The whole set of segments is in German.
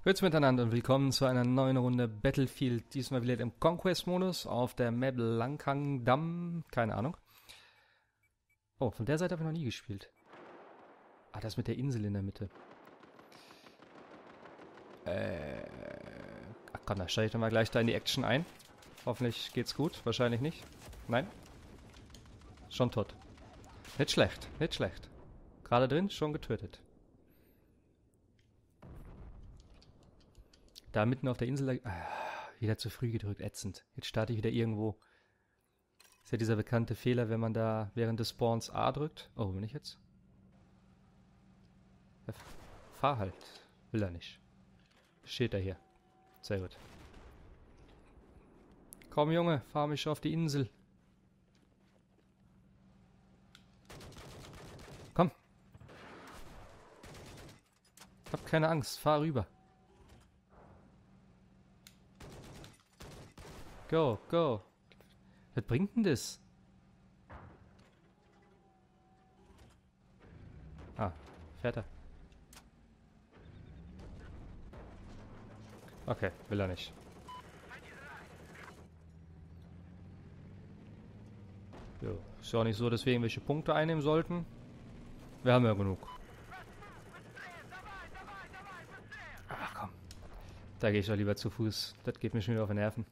Grüezi miteinander und willkommen zu einer neuen Runde Battlefield. Diesmal wieder im Conquest-Modus auf der Map Langkang-Damm. Keine Ahnung. Oh, von der Seite habe ich noch nie gespielt. Ah, das mit der Insel in der Mitte. Ach komm, da steige ich doch mal gleich da in die Action ein. Hoffentlich geht's gut. Wahrscheinlich nicht. Nein. Schon tot. Nicht schlecht, nicht schlecht. Gerade drin, schon getötet. Da mitten auf der Insel, wieder zu früh gedrückt, ätzend. Jetzt starte ich wieder irgendwo. Ist ja dieser bekannte Fehler, wenn man da während des Spawns A drückt. Oh, bin ich jetzt? Ja, fahr halt. Will er nicht. Steht er hier. Sehr gut. Komm, Junge, fahr mich auf die Insel. Komm. Hab keine Angst, fahr rüber. Go, go. Was bringt denn das? Ah, fährt er. Okay, will er nicht. Jo, ist ja auch nicht so, dass wir irgendwelche Punkte einnehmen sollten. Wir haben ja genug. Ach komm. Da gehe ich doch lieber zu Fuß. Das geht mir schon wieder auf die Nerven.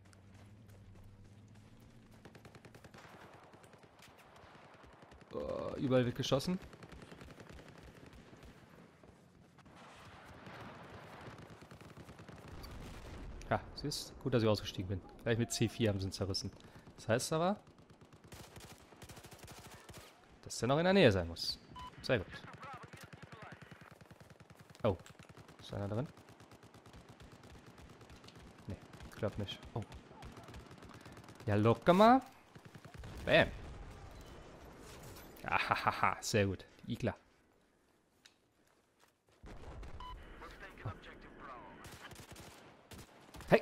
Oh, überall wird geschossen. Ja, siehst du? Gut, dass ich ausgestiegen bin. Gleich mit C4 haben sie ihn zerrissen. Das heißt aber, dass der noch in der Nähe sein muss. Sehr gut. Oh. Ist einer drin? Nee, klappt nicht. Oh. Ja, locker mal. Bam. Ahahaha, sehr gut. Igler. Oh. Hey!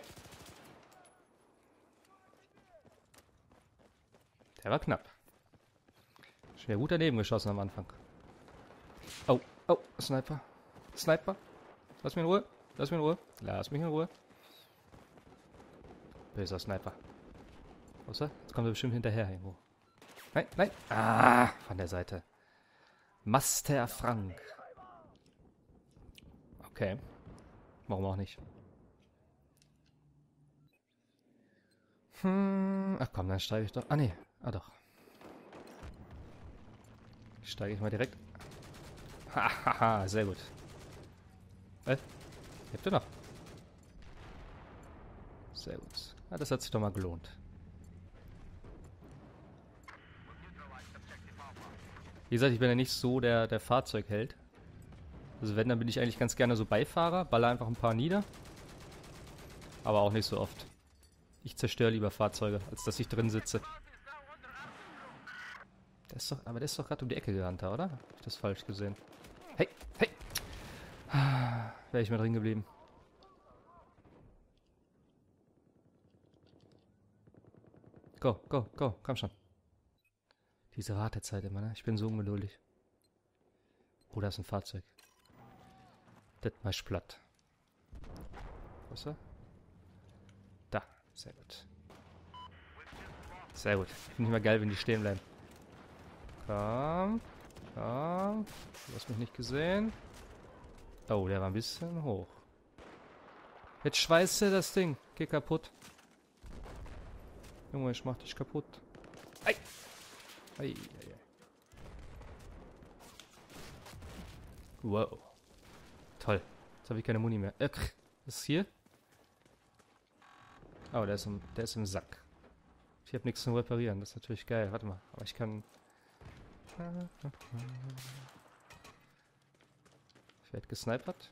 Der war knapp. Schon gut daneben geschossen am Anfang. Oh, oh, Sniper. Sniper. Lass mich in Ruhe. Lass mich in Ruhe. Lass mich in Ruhe. Böser Sniper. Außer, jetzt kommt er bestimmt hinterher irgendwo. Nein, nein. Ah, von der Seite. Master Frank. Okay. Warum auch nicht? Ach komm, dann steige ich doch. Ah, nee. Ah, doch. Steige ich mal direkt. Hahaha, sehr gut. Habt ihr noch? Sehr gut. Ah, das hat sich doch mal gelohnt. Wie gesagt, ich bin ja nicht so der Fahrzeugheld. Also wenn, dann bin ich eigentlich ganz gerne so Beifahrer, baller einfach ein paar nieder. Aber auch nicht so oft. Ich zerstöre lieber Fahrzeuge, als dass ich drin sitze. Aber der ist doch gerade um die Ecke gerannt, oder? Hab ich das falsch gesehen? Hey, hey! Wäre ich mal drin geblieben. Go, go, go, komm schon. Diese Wartezeit immer, ne? Ich bin so ungeduldig. Oh, da ist ein Fahrzeug. Das mach ich platt. Wo ist er? Da, sehr gut. Sehr gut. Finde ich immer geil, wenn die stehen bleiben. Komm. Komm. Du hast mich nicht gesehen. Oh, der war ein bisschen hoch. Jetzt schweißt er das Ding. Geh kaputt. Junge, ich mach dich kaputt. Ei. Ei, ei, ei. Wow. Toll. Jetzt habe ich keine Muni mehr. Was ist hier? Oh, der ist im Sack. Ich habe nichts zum Reparieren. Das ist natürlich geil. Warte mal. Aber ich kann... Ich werde gesnipert.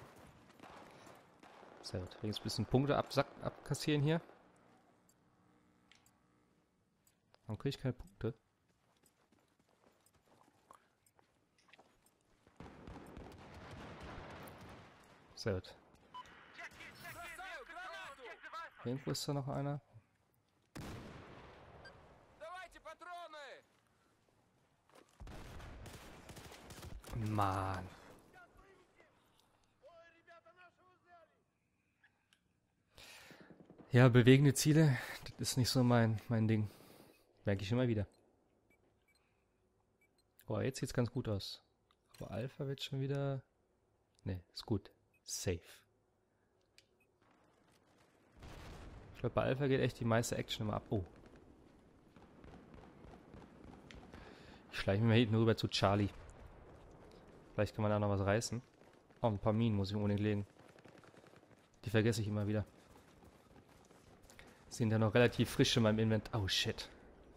Sehr gut. Jetzt ein bisschen Punkte abkassieren hier. Warum kriege ich keine Punkte? Sehr gut. Irgendwo ist da noch einer. Mann. Ja, bewegende Ziele, das ist nicht so mein Ding. Merke ich immer wieder. Oh, jetzt sieht's ganz gut aus. Aber Alpha wird schon wieder... Ne, ist gut. Safe. Ich glaube, bei Alpha geht echt die meiste Action immer ab. Oh. Ich schleiche mich mal hinten rüber zu Charlie. Vielleicht kann man da noch was reißen. Oh, ein paar Minen muss ich unbedingt legen. Die vergesse ich immer wieder. Sind ja noch relativ frisch in meinem Inventar. Oh, shit.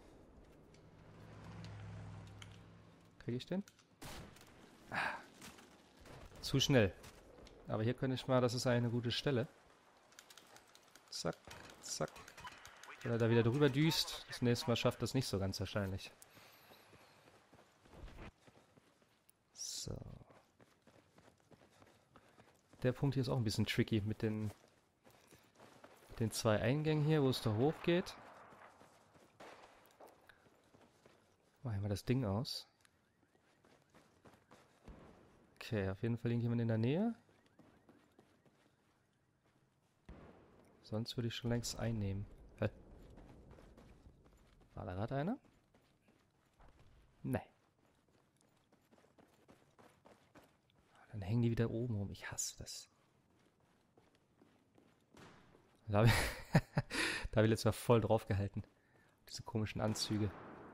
Kriege ich den? Ah. Zu schnell. Aber hier könnte ich mal, das ist eine gute Stelle. Zack, zack. Wenn er da wieder drüber düst, das nächste Mal schafft das nicht so ganz wahrscheinlich. So. Der Punkt hier ist auch ein bisschen tricky mit den zwei Eingängen hier, wo es da hoch geht. Machen wir mal das Ding aus. Okay, auf jeden Fall irgendjemand in der Nähe. Sonst würde ich schon längst einnehmen. Hä? War da gerade einer? Nee. Dann hängen die wieder oben rum. Ich hasse das. Da habe ich, da hab ich letztes Mal voll drauf gehalten. Diese komischen Anzüge.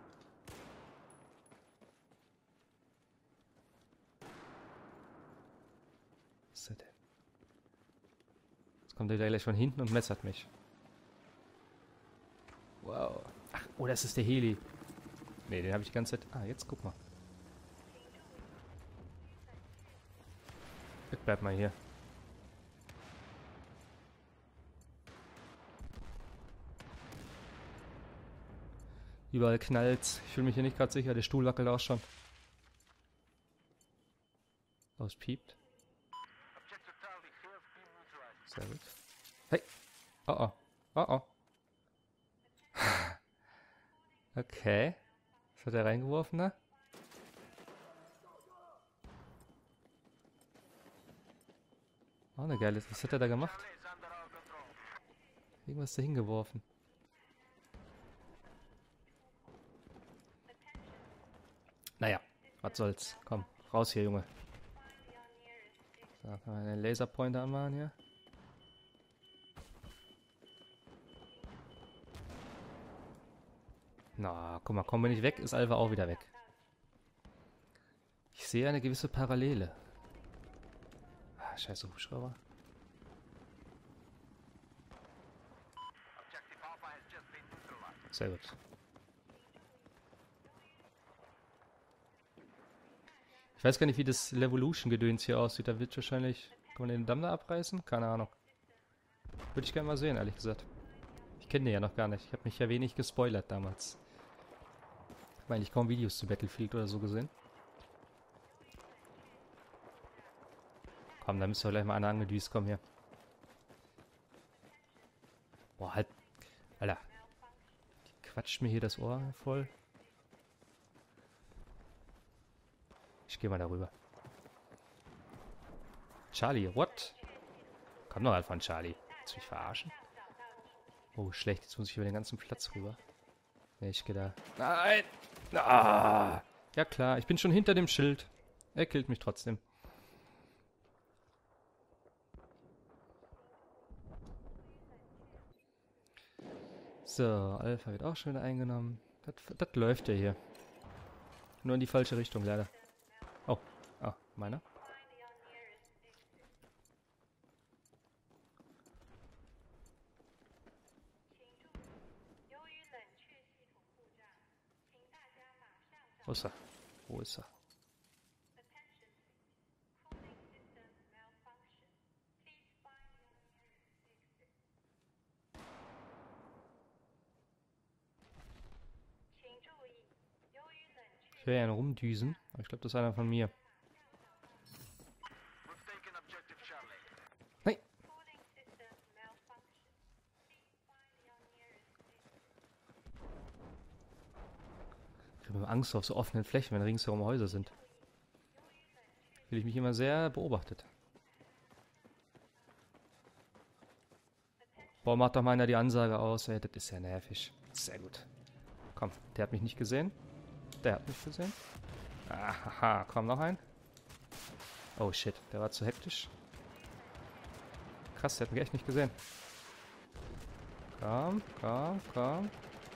Was ist das denn? Jetzt kommt der gleich von hinten und messert mich. Wow. Ach, oh, das ist der Heli. Ne, den habe ich die ganze Zeit... Ah, jetzt guck mal. Ich bleib mal hier. Überall knallt's. Ich fühle mich hier nicht gerade sicher. Der Stuhl wackelt auch schon. Oh, es piept. Sehr gut. Hey! Oh oh. Oh oh. Okay. Was hat er reingeworfen da? Oh, eine geile. Was hat er da gemacht? Irgendwas da hingeworfen. Naja, was soll's. Komm, raus hier, Junge. So, kann man einen Laserpointer anmachen hier. Na, guck mal, kommen wir nicht weg, ist Alpha auch wieder weg. Ich sehe eine gewisse Parallele. Ah, scheiße Hubschrauber. Sehr gut. Ich weiß gar nicht, wie das Levolution-Gedöns hier aussieht. Da wird wahrscheinlich... Kann man den Damm da abreißen? Keine Ahnung. Würde ich gerne mal sehen, ehrlich gesagt. Ich kenne den ja noch gar nicht. Ich habe mich ja wenig gespoilert damals. Ich habe eigentlich kaum Videos zu Battlefield oder so gesehen. Komm, da müsste gleich mal einer angedüst kommen hier. Boah, halt. Alter. Die quatscht mir hier das Ohr voll. Ich gehe mal darüber. Charlie, what? Komm doch halt von Charlie. Willst du mich verarschen? Oh, schlecht. Jetzt muss ich über den ganzen Platz rüber. Nee, ich gehe da. Nein! Ah! Ja klar, ich bin schon hinter dem Schild. Er killt mich trotzdem. So, Alpha wird auch schon wieder eingenommen. Das läuft ja hier. Nur in die falsche Richtung, leider. Oh, ah, meiner? Wo ist er? Wo ist er? Ich will ja einen rumdüsen, aber ich glaube, das ist einer von mir. Nein! Ich habe Angst auf so offenen Flächen, wenn ringsherum Häuser sind. Fühle ich mich immer sehr beobachtet. Boah, macht doch mal einer die Ansage aus. Ey, das ist ja nervig. Sehr gut. Komm, der hat mich nicht gesehen. Der hat mich gesehen. Aha, komm, noch ein. Oh shit, der war zu hektisch. Krass, der hat mich echt nicht gesehen. Komm, komm, komm.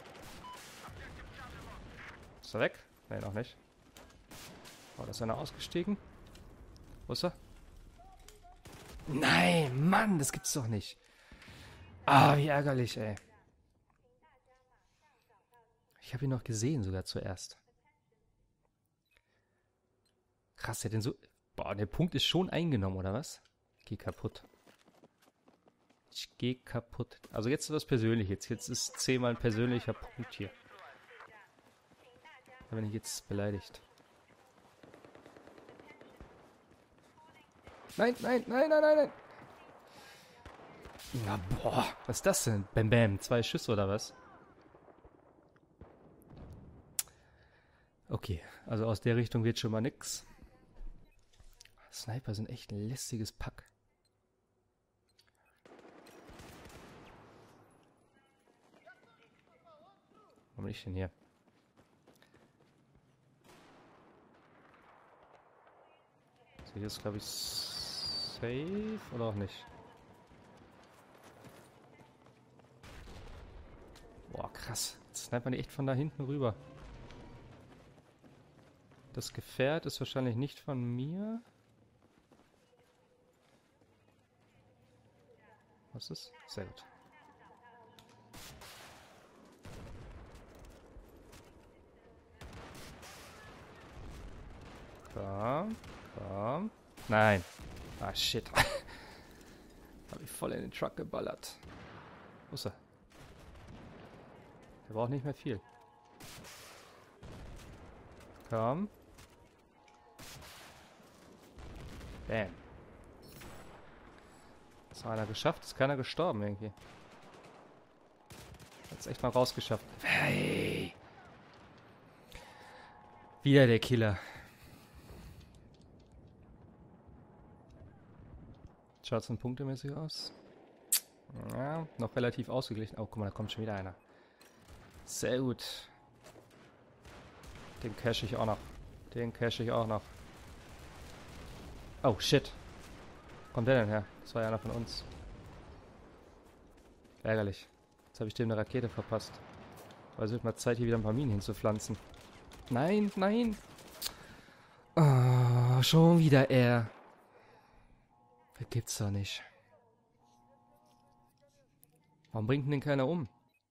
Ist er weg? Ne, noch nicht. Oh, da ist einer ausgestiegen. Wo ist er? Nein, Mann, das gibt's doch nicht. Ah, wie ärgerlich, ey. Ich habe ihn noch gesehen sogar zuerst. Krass, der hat den so... Boah, der Punkt ist schon eingenommen, oder was? Ich geh kaputt. Ich geh kaputt. Also jetzt ist was Persönliches. Jetzt ist 10-mal ein persönlicher Punkt hier. Da bin ich jetzt beleidigt. Nein, nein, nein, nein, nein, nein. Na, boah, was ist das denn? Bam, bam, 2 Schüsse oder was? Okay, also aus der Richtung wird schon mal nix. Sniper sind echt ein lästiges Pack. Wo bin ich denn hier? So, hier ist, glaube ich, safe oder auch nicht? Boah, krass. Jetzt snipern die echt von da hinten rüber. Das Gefährt ist wahrscheinlich nicht von mir. Was ist? Sehr gut. Komm, komm. Nein. Ah, shit. Hab ich voll in den Truck geballert. Wo ist er? Der braucht nicht mehr viel. Komm. Bam. Das hat einer geschafft. Ist keiner gestorben irgendwie. Hat's echt mal rausgeschafft. Hey. Wieder der Killer. Schaut es punktemäßig aus? Ja, noch relativ ausgeglichen. Oh, guck mal, da kommt schon wieder einer. Sehr gut. Den cache ich auch noch. Den cache ich auch noch. Oh, shit. Wo kommt der denn her? Das war ja einer von uns. Ärgerlich. Jetzt habe ich dem eine Rakete verpasst. Aber es wird mal Zeit, hier wieder ein paar Minen hinzupflanzen. Nein, nein. Oh, schon wieder er. Das gibt's doch nicht. Warum bringt denn keiner um?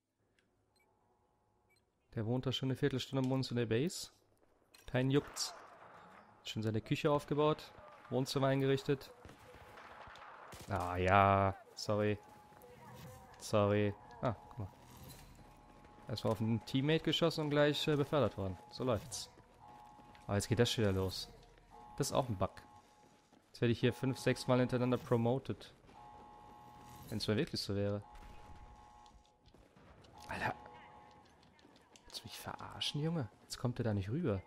Der wohnt da schon eine Viertelstunde bei uns in der Base. Keinen juckt's. Schon seine Küche aufgebaut. Wohnzimmer eingerichtet. Ah ja, sorry. Sorry. Ah, guck mal. Erstmal auf einen Teammate geschossen und gleich befördert worden. So läuft's. Aber jetzt geht das schon wieder los. Das ist auch ein Bug. Jetzt werde ich hier 5, 6 Mal hintereinander promoted. Wenn es mal wirklich so wäre. Alter. Willst du mich verarschen, Junge? Jetzt kommt er da nicht rüber.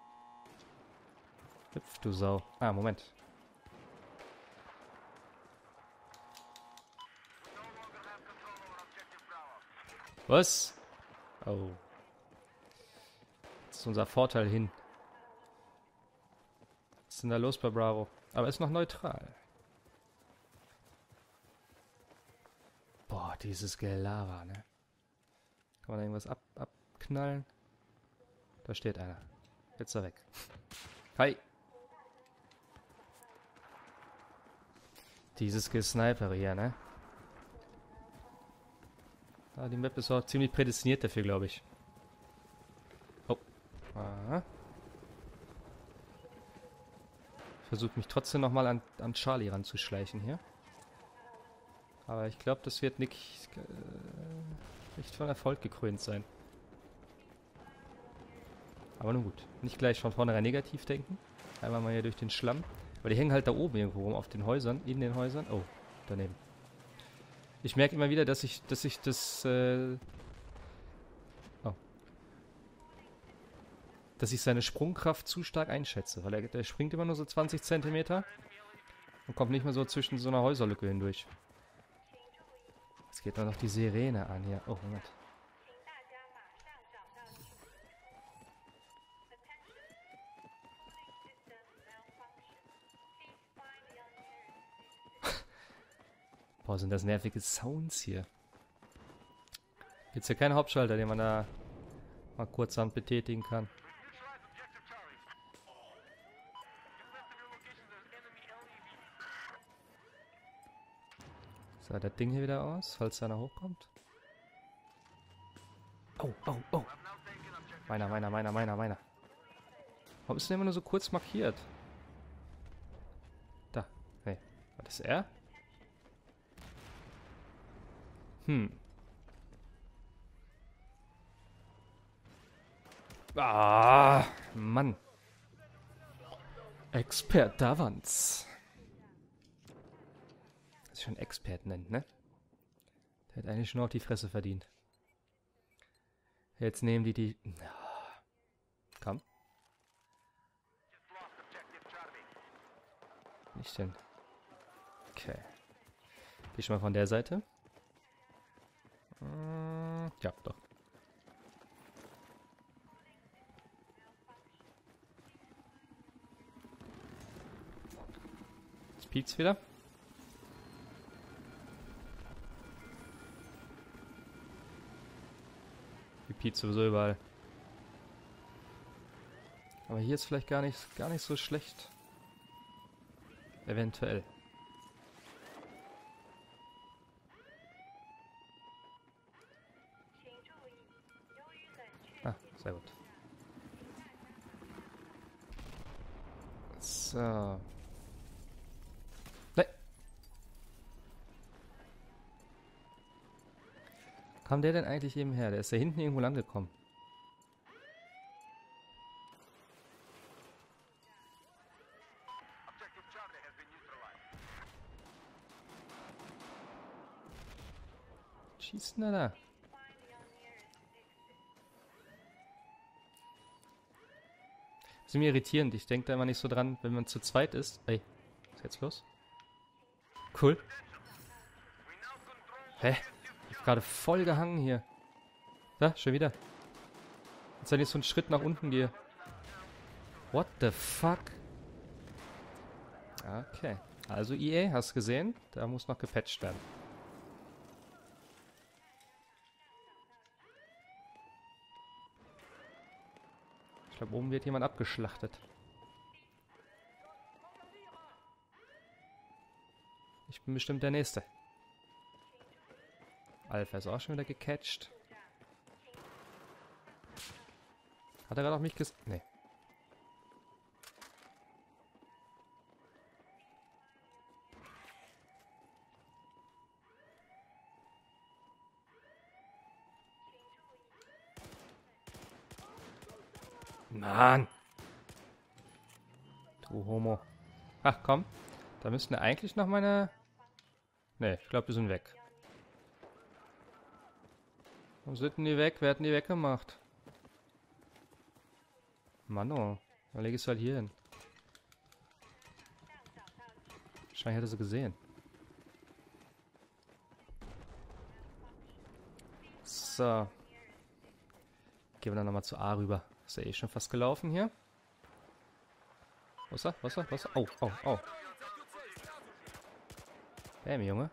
Hüpf, du Sau. Ah, Moment. Was? Oh. Das ist unser Vorteil hin. Was ist denn da los bei Bravo? Aber ist noch neutral. Boah, dieses Gelaber, ne? Kann man da irgendwas abknallen? Da steht einer. Jetzt ist er weg. Hi. Dieses Gesniper hier, ne? Ah, die Map ist auch ziemlich prädestiniert dafür, glaube ich. Oh. Aha. Ich versuche mich trotzdem nochmal an Charlie ranzuschleichen hier. Aber ich glaube, das wird nicht von Erfolg gekrönt sein. Aber nun gut. Nicht gleich von vornherein negativ denken. Einmal mal hier durch den Schlamm. Aber die hängen halt da oben irgendwo rum auf den Häusern, in den Häusern. Oh, daneben. Ich merke immer wieder, dass ich das dass ich seine Sprungkraft zu stark einschätze, weil der springt immer nur so 20 Zentimeter und kommt nicht mehr so zwischen so einer Häuserlücke hindurch. Jetzt geht noch die Sirene an hier. Oh, Moment. Boah, sind das nervige Sounds hier. Gibt's hier keinen Hauptschalter, den man da mal kurzerhand betätigen kann? So, das Ding hier wieder aus, falls einer hochkommt. Oh, oh, oh. Meiner. Warum ist denn immer nur so kurz markiert? Da. Hey, war das er? Ah, Mann. Expert Davanz. Das ist schon Expert nennt, ne? Der hat eigentlich schon auf die Fresse verdient. Jetzt nehmen die... Komm. Nicht denn. Okay. Geh schon mal von der Seite. Ja, doch. Jetzt piekt's wieder. Die piekt sowieso überall. Aber hier ist vielleicht gar nicht so schlecht. Eventuell. Ah, sehr gut. So. Nein. Kam der denn eigentlich eben her? Der ist da hinten irgendwo lang gekommen. Schießt denn da? Das ist mir irritierend. Ich denke da immer nicht so dran, wenn man zu zweit ist. Ey, was ist jetzt los? Cool. Hä? Ich hab gerade voll gehangen hier. Da, schon wieder. Jetzt wenn ich so einen Schritt nach unten gehe. What the fuck? Okay. Also EA, hast gesehen? Da muss noch gepatcht werden. Ich glaube, oben wird jemand abgeschlachtet. Ich bin bestimmt der Nächste. Alpha ist auch schon wieder gecatcht. Hat er gerade auf mich Nee. Mann! Du Homo. Ach komm. Da müssten eigentlich noch meine... Ne, ich glaube, die sind weg. Warum sind denn die weg? Wer hat denn die weggemacht? Mann, oh. Dann lege ich es halt hier hin. Wahrscheinlich hat er sie gesehen. So. Gehen wir dann nochmal zu A rüber. Ist ja eh schon fast gelaufen hier. Was? Oh, oh, oh. Bäm, Junge.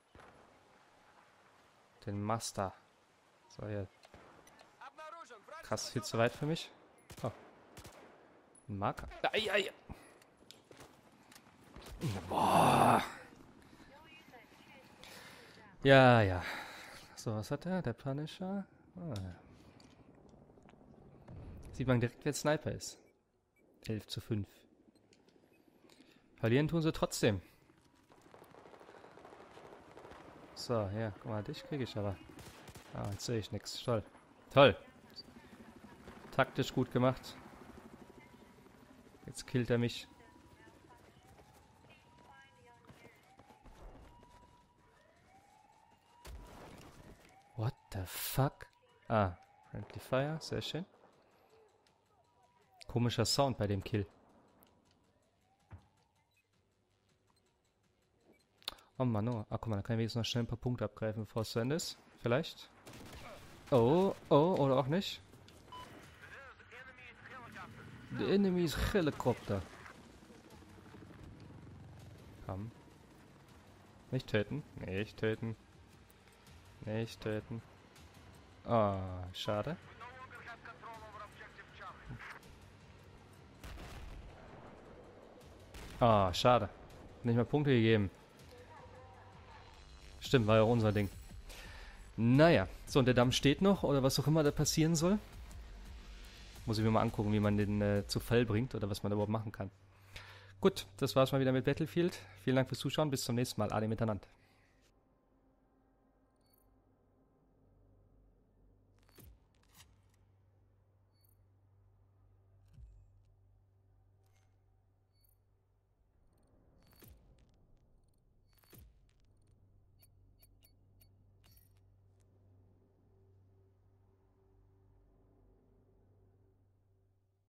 Den Master. So, hier. Krass, viel zu weit für mich. Oh. Ein Marker. Ei, ei. Boah. Ja, ja. So, was hat er? Der Punisher? Ah. Sieht man direkt, wer Sniper ist. 11:5. Verlieren tun sie trotzdem. So, ja, guck mal, dich kriege ich aber. Ah, jetzt sehe ich nichts. Toll. Toll. Taktisch gut gemacht. Jetzt killt er mich. What the fuck? Ah, Friendly Fire, sehr schön. Komischer Sound bei dem Kill. Oh Mann, oh. Ah, guck mal, da kann ich wenigstens noch schnell ein paar Punkte abgreifen, bevor es zu Ende ist. Vielleicht. Oh, oh, oder auch nicht. The enemy's helicopter. Komm. Nicht töten. Nicht töten. Nicht töten. Ah, schade. Ah, schade. Nicht mal Punkte gegeben. Stimmt, war ja auch unser Ding. Naja, so, und der Damm steht noch, oder was auch immer da passieren soll. Muss ich mir mal angucken, wie man den zu Fall bringt, oder was man da überhaupt machen kann. Gut, das war's mal wieder mit Battlefield. Vielen Dank fürs Zuschauen, bis zum nächsten Mal. Ade miteinander.